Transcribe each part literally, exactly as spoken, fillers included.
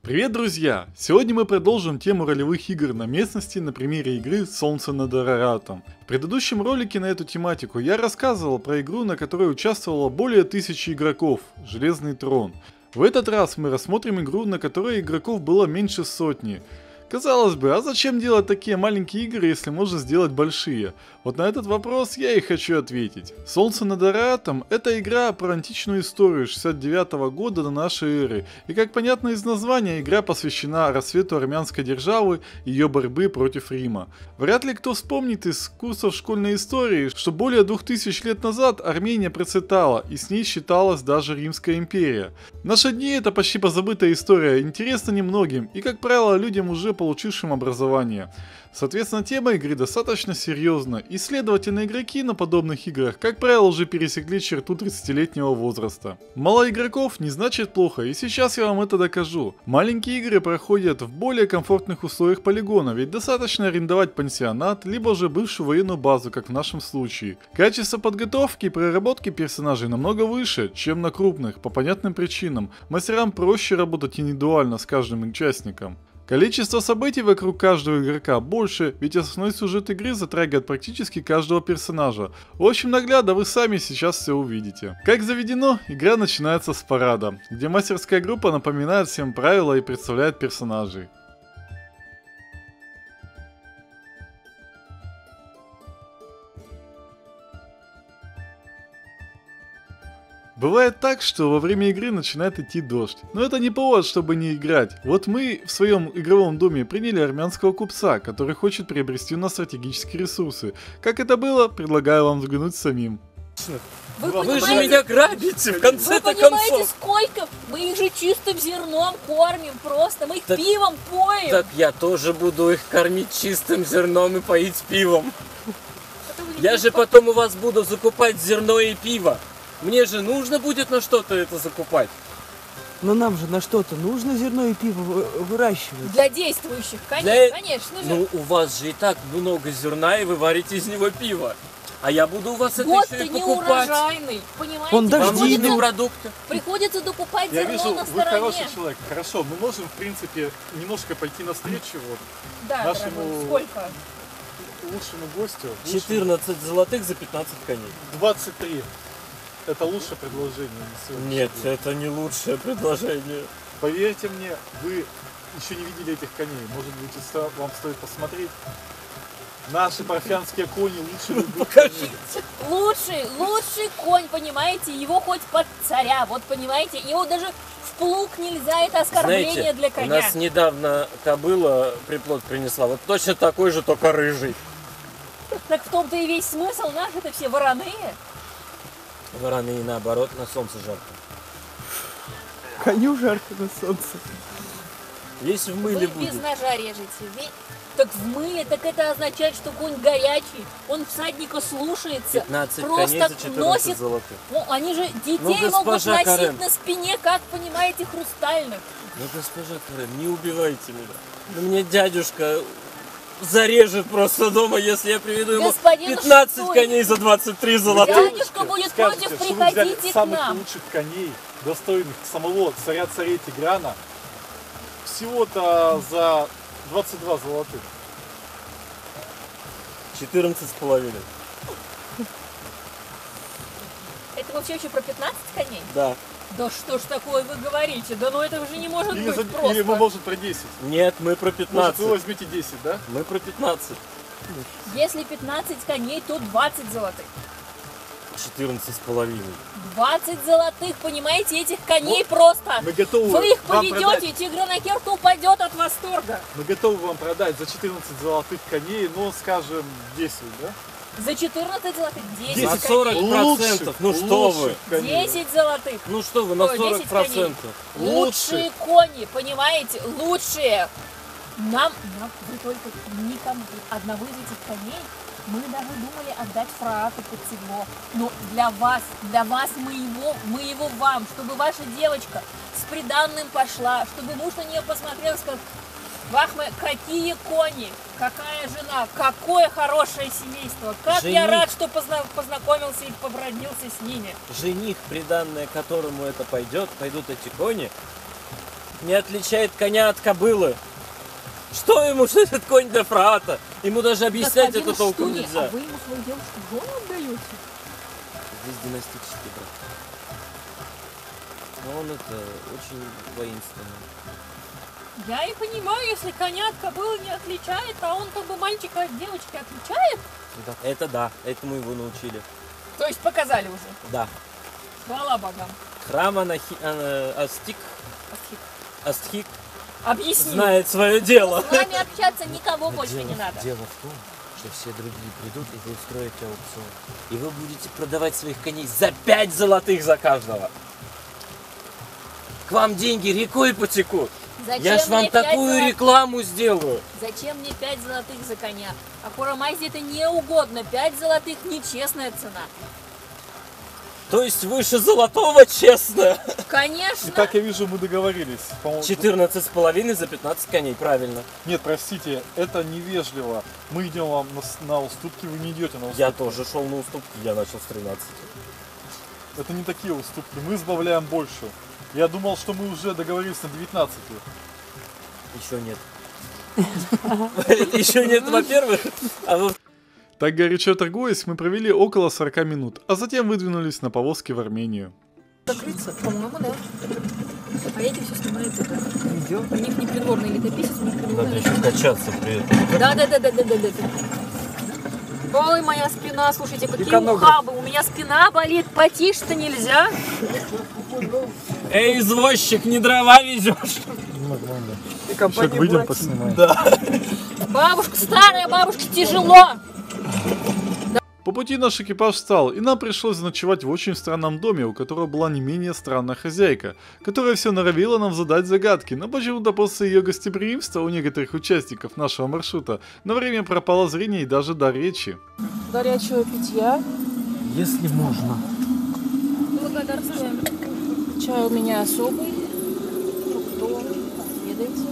Привет, друзья! Сегодня мы продолжим тему ролевых игр на местности на примере игры «Солнце над Араратом». В предыдущем ролике на эту тематику я рассказывал про игру, на которой участвовало более тысячи игроков – «Железный трон». В этот раз мы рассмотрим игру, на которой игроков было меньше сотни. Казалось бы, а зачем делать такие маленькие игры, если можно сделать большие? Вот на этот вопрос я и хочу ответить. «Солнце над Араратом» — это игра про античную историю шестьдесят девятого года до нашей эры. И как понятно из названия, игра посвящена рассвету армянской державы и ее борьбы против Рима. Вряд ли кто вспомнит из курсов школьной истории, что более двух тысяч лет назад Армения процветала, и с ней считалась даже Римская империя. В наши дни это почти позабытая история, интересна немногим и, как правило, людям уже получившим образование. Соответственно, тема игры достаточно серьезна, и следовательно игроки на подобных играх, как правило, уже пересекли черту тридцатилетнего возраста. Мало игроков не значит плохо, и сейчас я вам это докажу. Маленькие игры проходят в более комфортных условиях полигона, ведь достаточно арендовать пансионат, либо же бывшую военную базу, как в нашем случае. Качество подготовки и проработки персонажей намного выше, чем на крупных, по понятным причинам. Мастерам проще работать индивидуально с каждым участником. Количество событий вокруг каждого игрока больше, ведь основной сюжет игры затрагивает практически каждого персонажа. В общем, наглядно вы сами сейчас все увидите. Как заведено, игра начинается с парада, где мастерская группа напоминает всем правила и представляет персонажей. Бывает так, что во время игры начинает идти дождь, но это не повод, чтобы не играть. Вот мы в своем игровом доме приняли армянского купца, который хочет приобрести у нас стратегические ресурсы. Как это было, предлагаю вам взглянуть самим. Вы, вы же меня грабите, в конце-то концов! Вы понимаете, концов. сколько? Мы их же чистым зерном кормим просто, мы их так, пивом поем. Так я тоже буду их кормить чистым зерном и поить пивом. Я же потом у вас буду закупать зерно и пиво. Мне же нужно будет на что-то это закупать. Но нам же на что-то нужно зерно и пиво выращивать. Для действующих, конечно, Для... конечно же. Ну, у вас же и так много зерна, и вы варите из него пиво. А я буду у вас это Год еще и ты покупать. неурожайный, понимаете? Он Вам нужны дождливый. продукты. Приходится докупать Я зерно вижу, на вы стороне. хороший человек. Хорошо, мы можем, в принципе, немножко пойти навстречу вот, Да, нашему дорогой, сколько? лучшему гостю. четырнадцать золотых за пятнадцать коней. двадцать три. Это лучшее предложение на сегодня. Нет, это не лучшее предложение. Поверьте мне, вы еще не видели этих коней. Может быть, вам стоит посмотреть. Наши парфянские кони лучше любых коней. Лучший, лучший конь, понимаете, его хоть под царя, вот понимаете, его даже в плуг нельзя, это оскорбление Знаете, для коня. у нас недавно кобыла приплод принесла, вот точно такой же, только рыжий. Так в том-то и весь смысл, наши-то все вороные. Вороны и наоборот, на солнце жарко. Коню жарко на солнце. Весь в мыле Вы будет. без ножа режете. Ве- Так в мыле, так это означает, что конь горячий, он всадника слушается. пятнадцать просто коней за четырнадцать носит. золотых. Ну, они же детей Ну, могут госпожа носить Карен. на спине, как понимаете, хрустальных. Ну, госпожа Карен, не убивайте меня. Ну, мне дядюшка зарежет просто дома, если я приведу ему Господин пятнадцать Штой. коней за двадцать три золотых. Дядюшка будет Скажете, против, что вы взяли приходите к самых нам. лучших коней, достойных самого царя царей Тиграна, всего-то за двадцать два золотых. четырнадцать с половиной. Это вы все еще про пятнадцать коней? Да. Да что ж такое вы говорите? Да ну это же не может Или, быть за, просто. или вы, может, про десять. Нет, мы про Может, пятнадцать. вы возьмете десять, да? Мы про пятнадцать. Если пятнадцать коней, то двадцать золотых. четырнадцать с половиной. двадцать золотых, понимаете, этих коней просто. Мы готовы Вы их вам поведете, продать. Тигранакерт упадет от восторга. Мы готовы вам продать за четырнадцать золотых коней, но, скажем, десять, да? За четырнадцать золотых десять На коней. сорок процентов. Ну что вы? лучших коней. десять золотых. Ну что вы, на Ой, сорок десять коней. процентов. Лучшие кони, понимаете, лучшие. Нам, нам вы только никому одного из этих коней мы даже думали отдать фраату под седло. Но для вас, для вас мы его, мы его вам, чтобы ваша девочка с приданным пошла, чтобы муж на нее посмотрел и сказал: Вахме, какие кони, какая жена, какое хорошее семейство. Как Жених. я рад, что позна- познакомился и побродился с ними. Жених, приданное которому это пойдет, пойдут эти кони не отличает коня от кобылы. Что ему, что этот конь до фрата? Ему даже объяснять это толком Штуни, нельзя. а вы ему свою девушку в жены отдаете? Здесь династический брак. Но он это очень воинственный. Я и понимаю, если коня от кобылы не отличает, а он как бы мальчика от девочки отличает. Это да, этому его научили. То есть показали уже. Да. Хвала богам. Храм Анахи... Ана- Астик... Астик. Астхик Объясни. знает свое дело. С вами общаться никого больше дело, не надо. Дело в том, что все другие придут, и вы устроите аукцион. И вы будете продавать своих коней за пять золотых за каждого. К вам деньги рекой потекут. Зачем Я ж вам мне пять такую золотых? рекламу сделаю. Зачем мне пять золотых за коня? А Курамайзе это не угодно. Пять золотых нечестная цена. То есть выше золотого, честно. Конечно. И как я вижу, мы договорились. По-моему, четырнадцать с половиной за пятнадцать коней, правильно. Нет, простите, это невежливо. Мы идем вам на, с- на уступки, вы не идете на уступки. Я тоже шел на уступки, я начал с тринадцати. Это не такие уступки, мы избавляем больше. Я думал, что мы уже договорились на девятнадцати. Еще нет. Еще нет, во-первых, а во Так горячо торгуясь, мы провели около сорока минут, а затем выдвинулись на повозке в Армению. Закрыться? По-моему, да. А эти все снимают это. Видео. У них не придворный летописец, у них придворный летописец. качаться при этом. Да, да, да, да, да, да, да. Ой, моя спина, слушайте, какие Иконограф. ухабы. У меня спина болит, потише-то нельзя. Эй, извозчик, не дрова везешь. И Сейчас компания выйдем, «Братья». поснимаем. Бабушка старая, бабушке тяжело. По пути наш экипаж встал, и нам пришлось заночевать в очень странном доме, у которого была не менее странная хозяйка, которая все норовила нам задать загадки, но почему-то после ее гостеприимства у некоторых участников нашего маршрута на время пропало зрение и даже дар речи. Горячего питья. Если можно. Благодарствуем. Чай у меня особый. Фруктовый. Отведайте.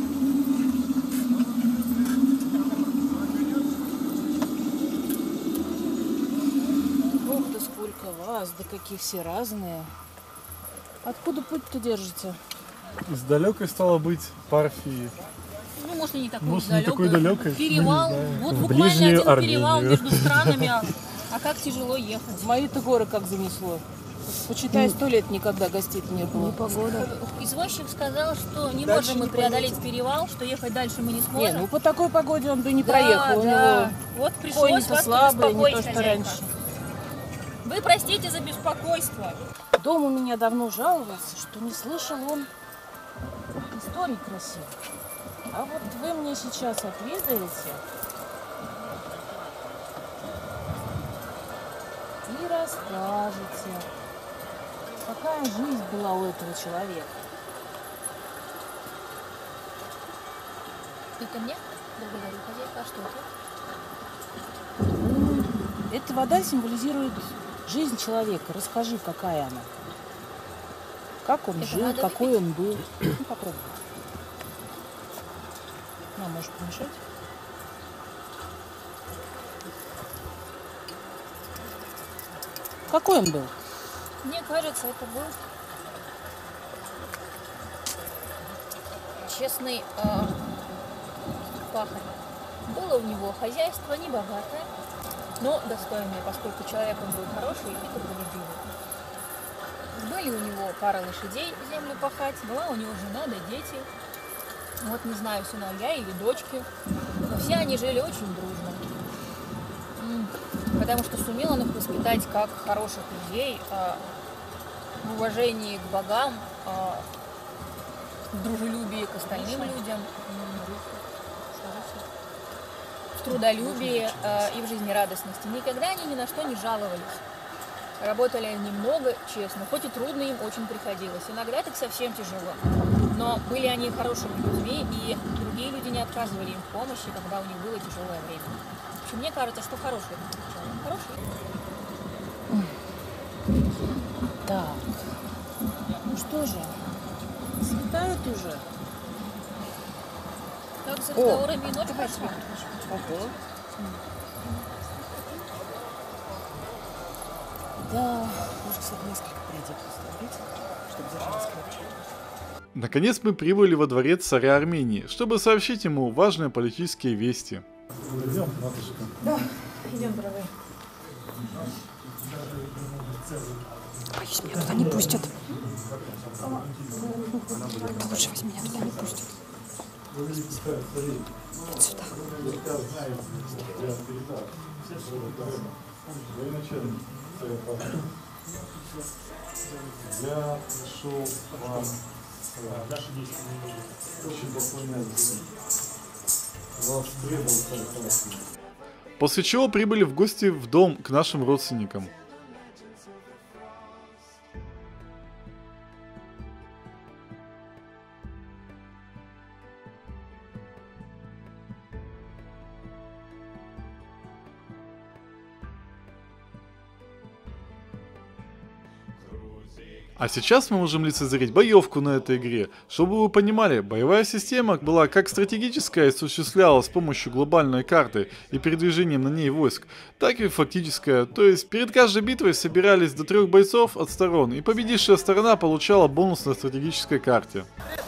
Ох, да сколько вас, да какие все разные. Откуда путь-то держите? Из далекой стало быть Парфии. Ну, может, и не такой Может, не такой далекой, Перевал. ну, не знаю. Вот В буквально ближнюю один перевал Армению. между странами. А, а как тяжело ехать. В мои-то горы как занесло. Почитай, сто лет никогда гостей не было. Непогода. Извозчик сказал, что не Дальше можем мы не преодолеть перевал, что ехать дальше мы не Не, сможем. ну по такой погоде он бы не Да, проехал. У да. него Вот пришлось конь-то вас слабый, не побеспокоить, то что хозяйка. раньше. Вы простите за беспокойство. Дом у меня давно жаловался, что не слышал он историй красивых. А вот вы мне сейчас отведаете и расскажете, какая жизнь была у этого человека. Это мне? Благодарю, хозяйка. А что это? Эта вода символизирует жизнь человека. Расскажи, какая она. Как он Это жил, надо какой он был. Ну, попробуй. На, может помешать? Какой он был? Мне кажется, это был честный э, пахарь. Было у него хозяйство не богатое, но достойное, поскольку человек он был хороший и трудолюбивый. Были у него пара лошадей землю пахать, была у него жена да дети. Вот не знаю, сыновья или дочки, но все они жили очень дружно. М, Потому что сумел он их воспитать как хороших людей, а, в уважении к богам, а, в дружелюбии к остальным людям, м, в трудолюбии а, и в жизнерадостности. Никогда они ни на что не жаловались. Работали они много, честно, хоть и трудно им очень приходилось. Иногда так совсем тяжело. Но были они хорошими людьми, и другие люди не отказывали им в помощи, когда у них было тяжелое время. В общем, мне кажется, что хороший человек. Хороший. Так. Ну что же, светает уже. Как с разговорами и ночь прошла. Ого. Да, можно, кстати, несколько прядей поставить, чтобы держалась крепче. Наконец мы прибыли во дворец царя Армении, чтобы сообщить ему важные политические вести. Идем, матушка. Да, идем, дорогой. Боюсь, меня туда не пустят. Лучше возьми, меня туда не пустят. Иди сюда. Я пришел к вам очень поклоняться. Вас требовал царь. После чего прибыли в гости в дом к нашим родственникам. А сейчас мы можем лицезреть боевку на этой игре. Чтобы вы понимали, боевая система была как стратегическая и осуществлялась с помощью глобальной карты и передвижением на ней войск, так и фактическая, то есть перед каждой битвой собирались до трех бойцов от сторон, и победившая сторона получала бонус на стратегической карте.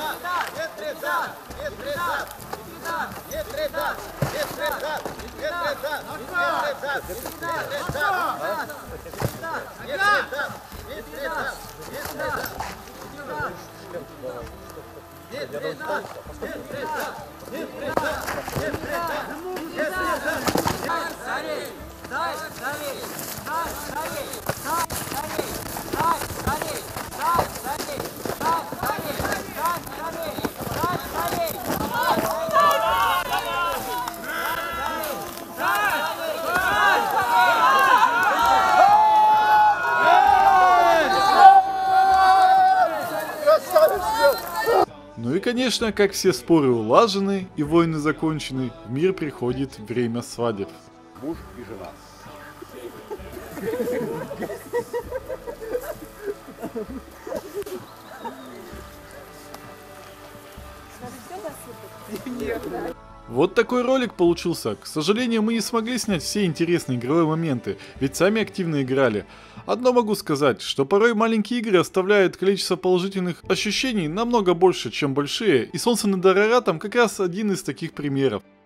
Ну и конечно, как все споры улажены и войны закончены, в мир приходит время свадеб. Муж и жена. Вот такой ролик получился. К сожалению, мы не смогли снять все интересные игровые моменты, ведь сами активно играли. Одно могу сказать, что порой маленькие игры оставляют количество положительных ощущений намного больше, чем большие, и Солнце над Араратом как раз один из таких примеров.